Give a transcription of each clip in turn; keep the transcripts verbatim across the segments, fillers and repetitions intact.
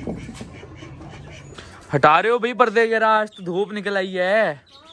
हटा रहे हो भाई पर्दे वगैरह? आज तो धूप निकल आई है।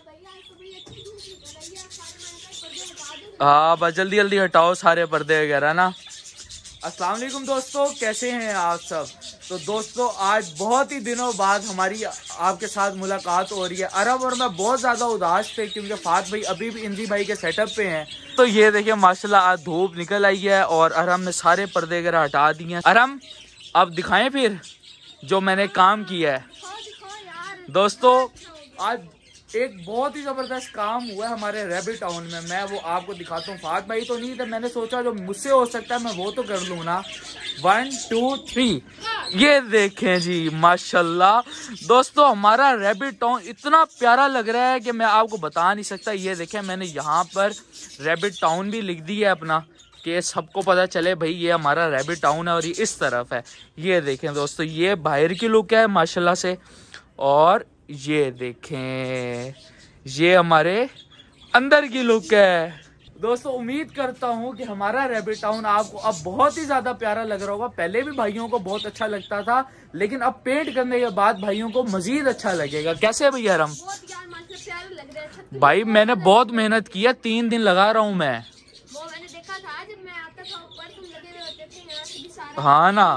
हाँ बस जल्दी जल्दी हटाओ सारे पर्दे वगैरह ना। अस्सलाम वालेकुम दोस्तों, कैसे हैं आप सब? तो दोस्तों आज बहुत ही दिनों बाद हमारी आपके साथ मुलाकात हो रही है। अरब और मैं बहुत ज़्यादा उदास थे क्योंकि फात भाई अभी भी इंजी भाई के सेटअप पे हैं। तो ये देखिए माशाल्लाह आज धूप निकल आई है और अरम ने सारे पर्दे वगैरह हटा दिए हैं। अरम अब दिखाएं फिर जो मैंने काम किया है। दोस्तों आज एक बहुत ही ज़बरदस्त काम हुआ है हमारे रैबिट टाउन में, मैं वो आपको दिखाता हूँ। फात भाई तो नहीं थे, मैंने सोचा जो मुझसे हो सकता है मैं वो तो कर लूँ ना। वन टू थ्री, ये देखें जी माशाल्लाह। दोस्तों हमारा रैबिट टाउन इतना प्यारा लग रहा है कि मैं आपको बता नहीं सकता। ये देखें मैंने यहाँ पर रैबिट टाउन भी लिख दी है अपना, कि सबको पता चले भाई ये हमारा रैबिट टाउन है और ये इस तरफ है। ये देखें दोस्तों, ये बाहर की लुक है माशाल्लाह से, और ये देखें ये हमारे अंदर की लुक है। दोस्तों उम्मीद करता हूँ कि हमारा रैबिट टाउन आपको अब बहुत ही ज्यादा प्यारा लग रहा होगा। पहले भी भाइयों को बहुत अच्छा लगता था, लेकिन अब पेंट करने के बाद भाइयों को मजीद अच्छा लगेगा। कैसे भैया हम भाई? मैंने बहुत मेहनत की है, तीन दिन लगा रहा हूँ मैं। वो मैंने देखा था जब मैं आता था ऊपर, तुम लगे हुए होते थे यहाँ से भी सारा। हाँ ना,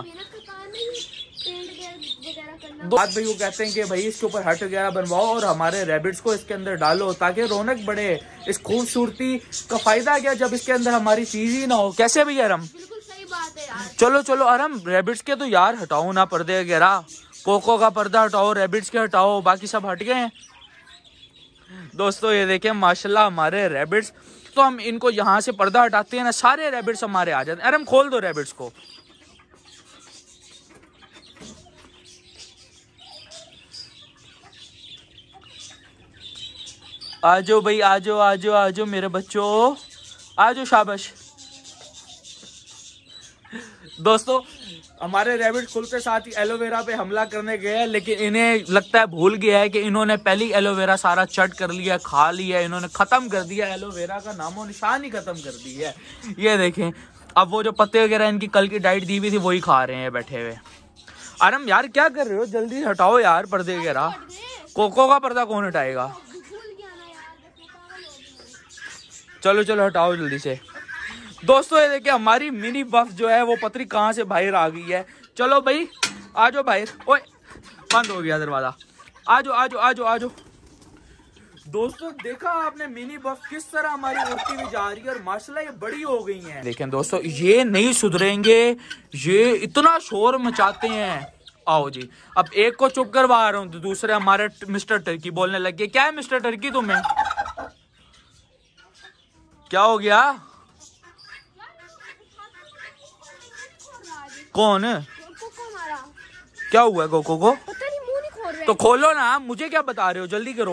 बात भाई वो कहते हैं कि भाई इसके ऊपर हट वगैरह बनवाओ और हमारे रैबिट्स को इसके अंदर डालो ताकि रौनक बढ़े। इस खूबसूरती का फायदा क्या जब इसके अंदर हमारी चीज ही ना हो। कैसे भैया अरम? बिल्कुल सही बात है यार। चलो चलो अरम रैबिट्स के तो यार हटाओ ना पर्दे वगैरह। कोको का पर्दा हटाओ, रैबिट्स के हटाओ, बाकी सब हट गए हैं। दोस्तों ये देखें माशाल्लाह हमारे रैबिट्स, तो हम इनको यहाँ से पर्दा हटाते हैं ना, सारे रैबिट्स हमारे आ जाते हैं। अरम खोल दो रैबिट्स को। आजो भाई आजो आजो आजो मेरे बच्चों, आजो शाबाश। दोस्तों हमारे रैबिट खुलते साथ ही एलोवेरा पे हमला करने गए हैं, लेकिन इन्हें लगता है भूल गया है कि इन्होंने पहली एलोवेरा सारा चट कर लिया, खा लिया, इन्होंने खत्म कर दिया, एलोवेरा का नामो निशान ही खत्म कर दी है। ये देखें अब वो जो पत्ते वगैरह इनकी कल की डाइट दी हुई थी वही खा रहे हैं बैठे हुए। अरम यार क्या कर रहे हो? जल्दी हटाओ यार पर्दे वगैरह। कोको का पर्दा कौन हटाएगा? चलो चलो हटाओ जल्दी से। दोस्तों ये देखिए हमारी मिनी बफ जो है वो पतरी कहाँ से बाहर आ गई है। चलो भाई आजो बाहर। ओए बंद हो गया दरवाजा। आजो आजो आजो आजो। दोस्तों देखा आपने मिनी बफ किस तरह हमारी उड़ती हुई जा रही है और माशाल्लाह ये बड़ी हो गई हैं। देखें दोस्तों ये नहीं सुधरेंगे, ये इतना शोर मचाते हैं। आओ जी अब एक को चुप करवा रहा हूँ तो दूसरे हमारे मिस्टर टर्की बोलने लग गए। क्या है मिस्टर टर्की तुम्हें? क्या हो गया? कौन? क्या हुआ है कोको को? पता नहीं मुंह नहीं खोल रहा है। तो खोलो ना, मुझे क्या बता रहे हो? जल्दी करो।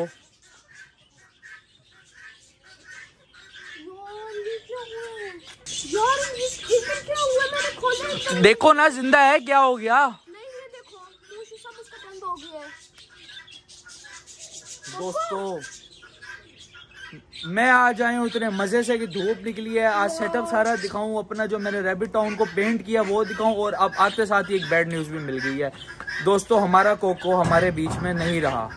यार ये क्या हुआ? मैंने खोला ही। देखो ना जिंदा है। क्या हो गया? नहीं ये देखो मुंह से सब उसका बंद हो गया है। दोस्तों मैं आज आया हूँ इतने मजे से कि धूप निकली है। आज सेटअप सारा दिखाऊं अपना, जो मैंने रैबिट टाउन को पेंट किया वो दिखाऊं, और अब आते साथ ही एक बैड न्यूज भी मिल गई है। दोस्तों हमारा कोको हमारे बीच में नहीं रहा।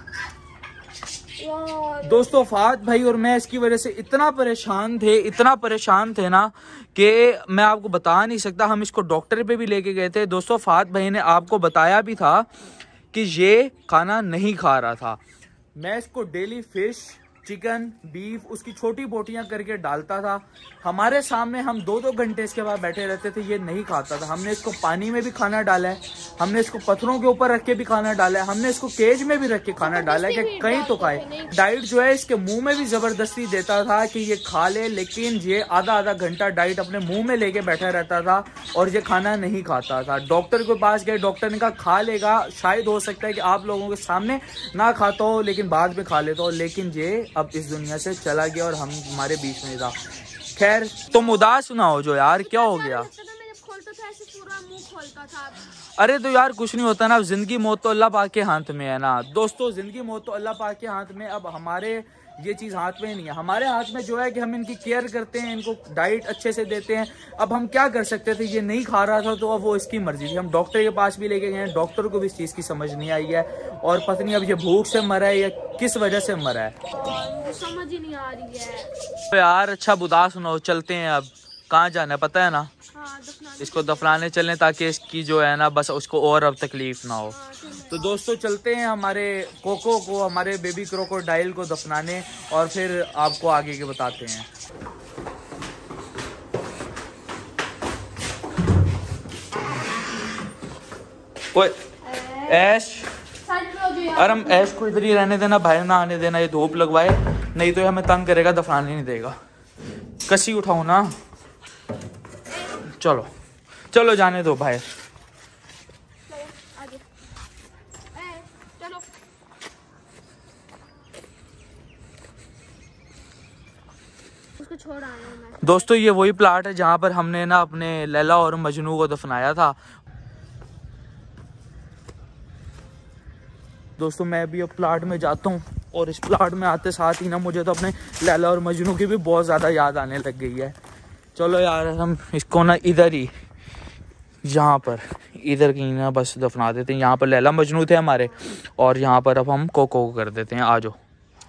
दोस्तों फात भाई और मैं इसकी वजह से इतना परेशान थे, इतना परेशान थे ना कि मैं आपको बता नहीं सकता। हम इसको डॉक्टर पे भी लेके गए थे। दोस्तों फात भाई ने आपको बताया भी था कि ये खाना नहीं खा रहा था। मैं इसको डेली फिश, चिकन, बीफ उसकी छोटी बोटियां करके डालता था हमारे सामने। हम दो दो घंटे इसके बाद बैठे रहते थे, ये नहीं खाता था। हमने इसको पानी में भी खाना डाला है, हमने इसको पत्थरों के ऊपर रख के भी खाना डाला है, हमने इसको केज में भी रख के खाना डाला है कि कहीं तो खाए। डाइट जो है इसके मुंह में भी जबरदस्ती देता था कि ये खा ले, लेकिन ये आधा आधा घंटा डाइट अपने मुंह में लेके बैठा रहता था और ये खाना नहीं खाता था। डॉक्टर के पास गए, डॉक्टर ने कहा खा लेगा, शायद हो सकता है कि आप लोगों के सामने ना खाता हो लेकिन बाद में खा लेता हो, लेकिन ये अब इस दुनिया से चला गया और हम हमारे बीच में था। खैर तुम उदास ना हो जो यार, क्या हो गया? मैं जब खोलता था ऐसे पूरा मुंह खोलता था। अरे तो यार कुछ नहीं होता ना, अब जिंदगी मौत तो अल्लाह पाक के हाथ में है ना दोस्तों, जिंदगी मौत तो अल्लाह पाक के हाथ में। अब हमारे ये चीज़ हाथ में नहीं है, हमारे हाथ में जो है कि हम इनकी केयर करते हैं, इनको डाइट अच्छे से देते हैं। अब हम क्या कर सकते थे, ये नहीं खा रहा था तो अब वो इसकी मर्जी थी। हम डॉक्टर के पास भी लेके गए हैं, डॉक्टर को भी इस चीज़ की समझ नहीं आई है और पता नहीं अब ये भूख से मरा है या किस वजह से मरा है, मुझे समझ ही नहीं आ रही है। तो यार अच्छा बुदा सुनो, चलते हैं। अब कहाँ जाना है पता है ना? हाँ, दफनाने इसको दफनाने चलें ताकि इसकी जो है ना बस उसको और अब तकलीफ ना हो। हाँ, ठीक है। तो दोस्तों चलते हैं हमारे कोको को, हमारे बेबी क्रोकोडाइल को दफनाने और फिर आपको आगे के बताते हैं। ओए ऐश, अरे हम ऐश को इधर ही रहने देना, बाहर ना आने देना, ये धूप लगवाए नहीं तो ये हमें तंग करेगा, दफनाने नहीं देगा। कसी उठाओ ना, चलो चलो जाने दो बाहर। आगे। ए, चलो। उसको छोड़ आया हूं मैं। दोस्तों ये वही प्लाट है जहाँ पर हमने ना अपने लैला और मजनू को दफनाया था। दोस्तों मैं भी अब प्लाट में जाता हूँ और इस प्लाट में आते साथ ही ना मुझे तो अपने लैला और मजनू की भी बहुत ज़्यादा याद आने लग गई है। चलो यार हम इसको ना इधर ही, यहाँ पर इधर कहीं ना बस दफना देते हैं। यहाँ पर लैला मजनू थे हमारे और यहाँ पर अब हम कोको को कर देते हैं। आ जाओ।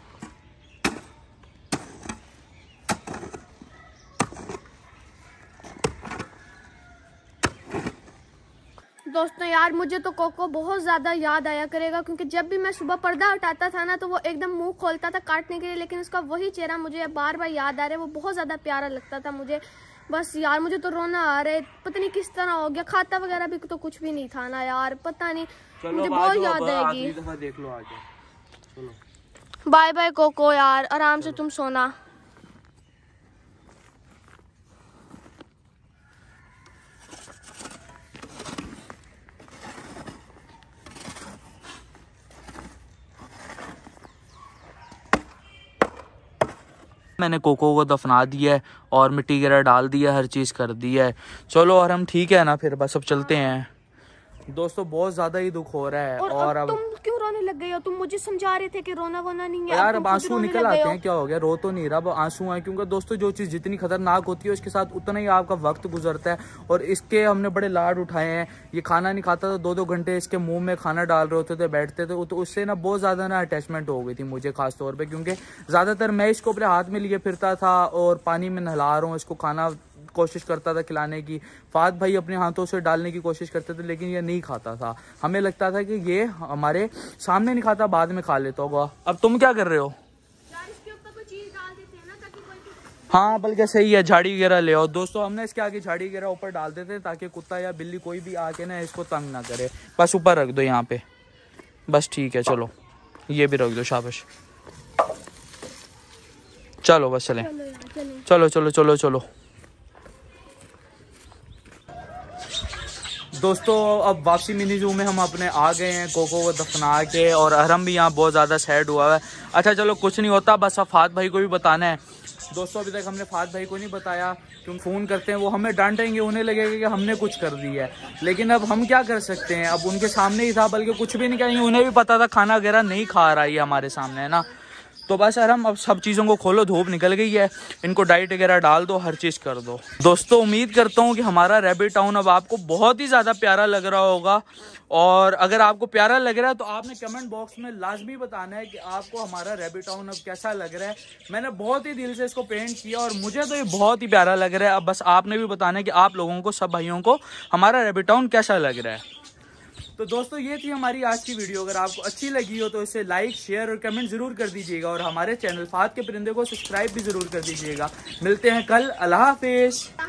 दोस्तों यार मुझे तो कोको बहुत ज़्यादा याद आया करेगा, क्योंकि जब भी मैं सुबह पर्दा हटाता था ना तो वो एकदम मुंह खोलता था काटने के लिए, लेकिन उसका वही चेहरा मुझे बार बार याद आ रहा है। वो बहुत ज़्यादा प्यारा लगता था मुझे। बस यार मुझे तो रोना आ रहा है, पता नहीं किस तरह हो गया। खाता वगैरह भी तो कुछ भी नहीं था ना यार, पता नहीं, मुझे बहुत याद आएगी। देख लो आगे। चलो बाय बाय कोको यार, आराम से तुम सोना। मैंने कोको को दफना दिया है और मिट्टी वगैरह डाल दिया, हर चीज़ कर दी है। चलो और हम ठीक है ना, फिर बस अब चलते हैं। दोस्तों बहुत ज़्यादा ही दुख हो रहा है। और, और अब तुम क्यों रोने लग गए हो? तुम मुझे समझा रहे थे कि रोना वोना नहीं है यार, अब आंसू निकल आते हैं, क्या हो गया? रो तो नहीं रहा, अब आंसू है। क्योंकि दोस्तों जो चीज़ जितनी खतरनाक होती है उसके साथ उतना ही आपका वक्त गुजरता है। और इसके हमने बड़े लाड उठाए हैं। ये खाना नहीं खाता था, दो दो घंटे इसके मुंह में खाना डाल रहे होते थे, बैठते थे, तो उससे ना बहुत ज़्यादा ना अटैचमेंट हो गई थी मुझे खास तौर पर। क्योंकि ज़्यादातर मैं इसको अपने हाथ में लिए फिरता था और पानी में नहला रहा हूँ इसको, खाना कोशिश करता था खिलाने की। फात भाई अपने हाथों से डालने की कोशिश करते थे, लेकिन ये नहीं खाता था। हमें लगता था कि ये हमारे सामने नहीं खाता, बाद में खा लेता होगा। अब तुम क्या कर रहे हो? यार इसके ऊपर कोई चीज डाल देते हैं ना ताकि कोई। हाँ बल्कि सही है, झाड़ी वगैरह ले आओ। दोस्तों हमने इसके आगे झाड़ी वगैरह ऊपर डाल देते हैं ताकि कुत्ता या बिल्ली कोई भी आके ना इसको तंग ना करे। बस ऊपर रख दो यहाँ पे, बस ठीक है। चलो ये भी रख दो, शाबाश। चलो बस चलें, चलो यार चलें। चलो चलो चलो चलो। दोस्तों अब वापसी मिनी जू में हम अपने आ गए हैं कोको को दफना के, और अरहम भी यहाँ बहुत ज़्यादा सैड हुआ है। अच्छा चलो कुछ नहीं होता, बस अब फात भाई को भी बताना है। दोस्तों अभी तक हमने फात भाई को नहीं बताया, क्योंकि फ़ोन करते हैं वो हमें डांटेंगे, उन्हें लगेगा कि हमने कुछ कर दिया है। लेकिन अब हम क्या कर सकते हैं, अब उनके सामने ही था, बल्कि कुछ भी नहीं कहेंगे, उन्हें भी पता था खाना वगैरह नहीं खा रहा है हमारे सामने, है ना। तो बस यार हम अब सब चीज़ों को खोलो, धूप निकल गई है, इनको डाइट वगैरह डाल दो, हर चीज़ कर दो। दोस्तों उम्मीद करता हूँ कि हमारा रैबिट टाउन अब आपको बहुत ही ज़्यादा प्यारा लग रहा होगा। और अगर आपको प्यारा लग रहा है तो आपने कमेंट बॉक्स में लाजमी बताना है कि आपको हमारा रैबिट टाउन अब कैसा लग रहा है। मैंने बहुत ही दिल से इसको पेंट किया और मुझे तो ये बहुत ही प्यारा लग रहा है। अब बस आपने भी बताना है कि आप लोगों को, सब भाइयों को, हमारा रैबिट टाउन कैसा लग रहा है। तो दोस्तों ये थी हमारी आज की वीडियो। अगर आपको अच्छी लगी हो तो इसे लाइक, शेयर और कमेंट जरूर कर दीजिएगा, और हमारे चैनल फात के परिंदे को सब्सक्राइब भी जरूर कर दीजिएगा। मिलते हैं कल। अल्लाह हाफिज।